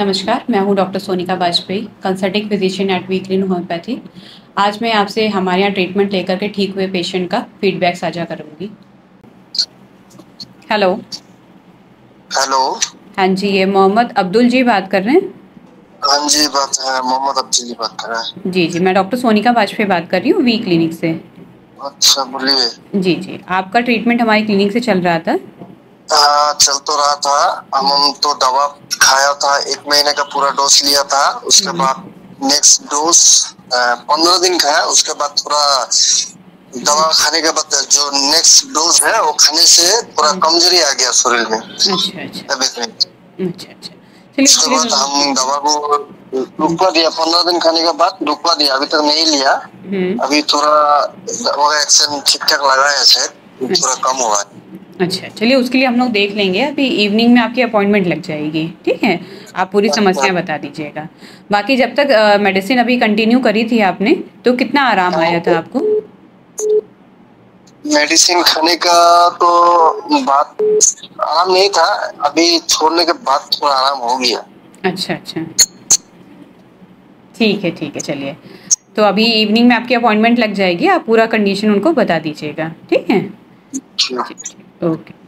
नमस्कार, मैं हूँ doctor Sonika Bajpai, consulting physician at V clin homeopathy. आज मैं आपसे हमारे यहाँ ट्रीटमेंट लेकर के ठीक हुए पेशेंट का फीडबैक साझा करूँगी। हेलो। हेलो। हाँ जी, ये मोहम्मद अब्दुल जी बात कर रहे हैं? हाँ जी, बात है मोहम्मद अब्दुल जी बात कर रहा है। जी जी, मैं डॉक्टर सोनिका बाजपेयी बात कर रही हूँ वी क्लिनिक से। अच्छा, बोलिए। जी जी, आपका ट्रीटमेंट हमारी क्लिनिक से चल रहा था? हाँ, चल तो रहा था। हम तो दवा खाया था, 1 महीने का पूरा डोज लिया था। उसके बाद नेक्स्ट डोज 15 दिन खाया। उसके बाद थोड़ा दवा खाने के बाद जो नेक्स्ट डोज है वो खाने से थोड़ा कमजोरी आ गया शरीर में, अच्छा अच्छा तबीयत में। अच्छा अच्छा, चलिए उसके उसके लिए बाद हम दवा को रुकवा दिया, 15 दिन खाने के बाद रुकवा दिया। अभी तक नहीं लिया। अभी थोड़ा दवा का एक्शन ठीक ठाक लगा है, शायद थोड़ा कम हुआ है। अच्छा, चलिए उसके लिए हम लोग देख लेंगे। अभी इवनिंग में आपकी अपॉइंटमेंट लग जाएगी, ठीक है? आप पूरी समस्या बता दीजिएगा। बाकी जब तक मेडिसिन अभी कंटिन्यू करी थी आपने, तो कितना आराम आया था आपको? मेडिसिन खाने का तो बात आराम नहीं था। अभी छोड़ने के बाद थोड़ा आराम हो गया। अच्छा अच्छा, ठीक है, चलिए। तो अभी इवनिंग में आपकी अपॉइंटमेंट लग जाएगी, आप पूरा कंडीशन उनको बता दीजिएगा, ठीक है? ठीक। ठीक, ओके।